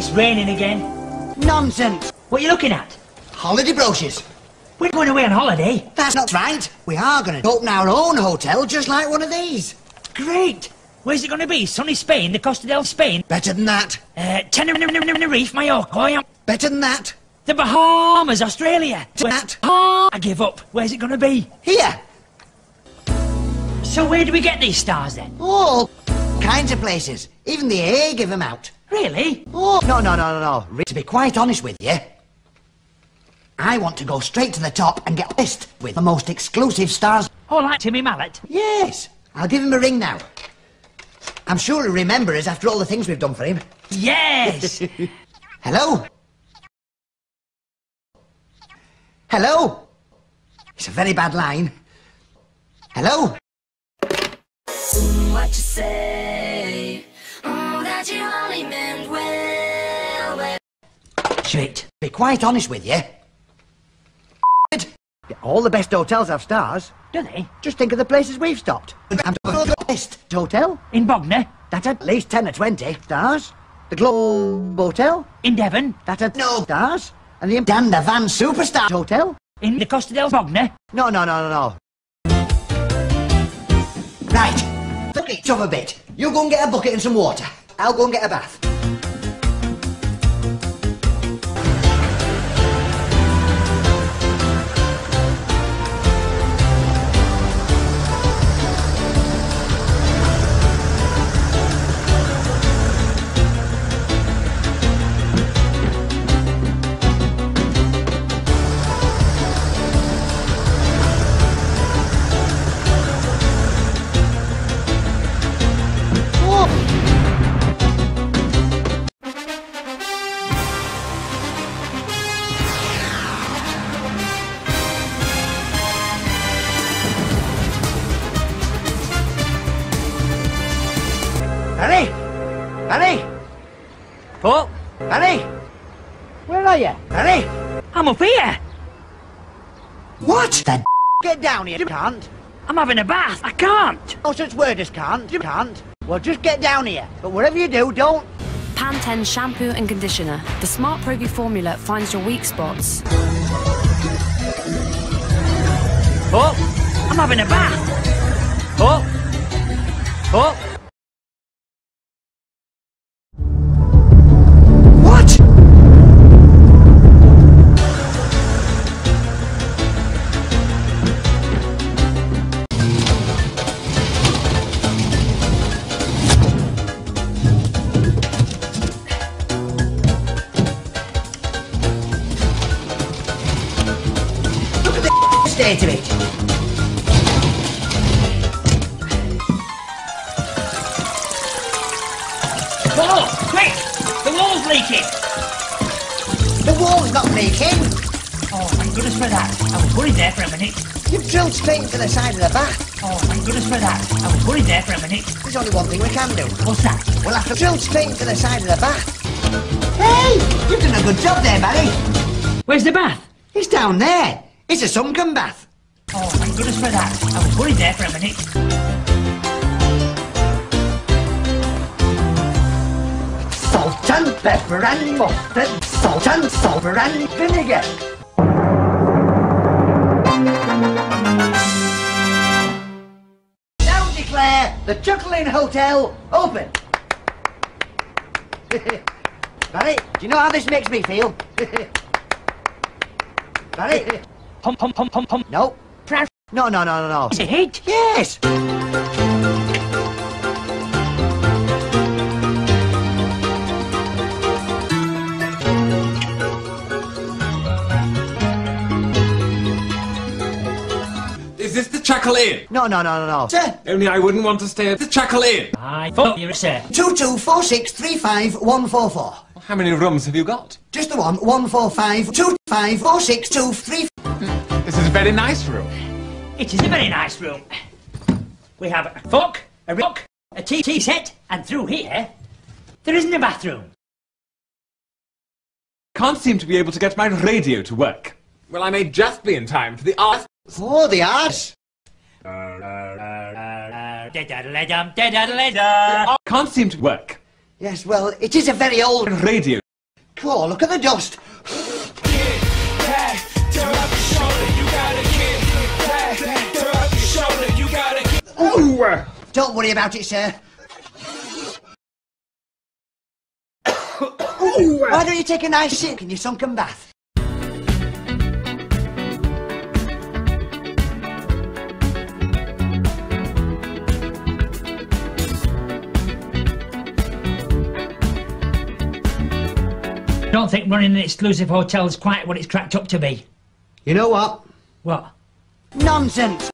It's raining again. Nonsense. What are you looking at? Holiday brochures. We're going away on holiday. That's not right. We are going to open our own hotel just like one of these. Great. Where's it going to be? Sunny Spain, the Costa del Spain? Better than that. Tenerife, Mallorca. Better than that. The Bahamas, Australia. That. I give up. Where's it going to be? Here. So where do we get these stars then? All kinds of places. Even the A give them out. Really? Oh, no. To be quite honest with you, I want to go straight to the top and get a list with the most exclusive stars. Oh, like Timmy Mallet? Yes. I'll give him a ring now. I'm sure he'll remember us after all the things we've done for him. Yes! Hello? Hello? It's a very bad line. Hello? What you say? Oh, that you only meant well. Shit. Be quite honest with you. All the best hotels have stars. Do they? Just think of the places we've stopped. I'm the best hotel. In Bognor? That's at least 10 or 20 stars. The Globe Hotel. In Devon? That's at no stars. And the Dan the Van Superstar Hotel. In the Costa del Bognor? No. Right. Look it up a bit. You go and get a bucket and some water. I'll go and get a bath. Harry! Paul? Harry! Where are you? Harry! I'm up here! What the Get down here. You can't. I'm having a bath. I can't! No such word as can't. You can't. Well, just get down here. But whatever you do, don't... Pantene shampoo and conditioner. The Smart Pro V formula finds your weak spots. Paul? I'm having a bath! Paul? Paul? What? Look at the state of it. Paul! Quick! The wall's leaking! The wall's not leaking. Oh, thank goodness for that. I was worried there for a minute. You've drilled straight into the side of the bath. Oh, thank goodness for that. I was worried there for a minute. There's only one thing we can do. What's that? We'll have to drill straight into the side of the bath. Hey! You've done a good job there, Barry. Where's the bath? It's down there. It's a sunken bath. Oh, thank goodness for that. I was worried there for a minute. Salt and pepper and mustard. Salt and sulphur and vinegar. Now declare the Chuckle Hotel open. Barry, do you know how this makes me feel? Barry? Pump, pump, pump, pump, pump. No. No. Is it heat? Yes. Is this the Chuckle Inn? No. Sir, Only I wouldn't want to stay at the Chuckle Inn. I thought you were, sir. 224635 How many rooms have you got? Just the one. 145254623. This is a very nice room. It is a very nice room. We have a fork, a rock, a tea set, and through here, there isn't a bathroom. Can't seem to be able to get my radio to work. Well, I may just be in time for the art. Oh, the arse. Can't seem to work. Yes, well, it is a very old Radio. Cool, look at the dust. Oh! Don't worry about it, sir. Why don't you take a nice sip in your sunken bath? I don't think running an exclusive hotel is quite what it's cracked up to be. You know what? What? Nonsense!